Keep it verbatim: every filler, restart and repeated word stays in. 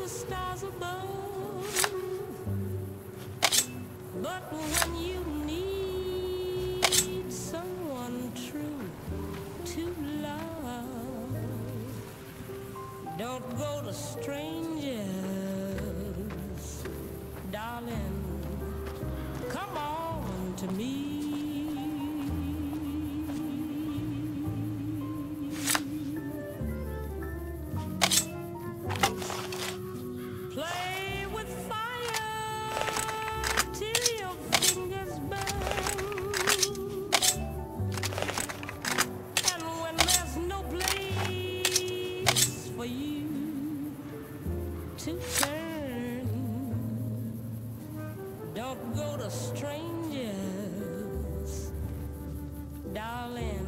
stars above. But when you need someone true to love, don't go to strangers, darling. Come on to me. Play with fire till your fingers burn. And when there's no place for you to turn, don't go to strangers, darling.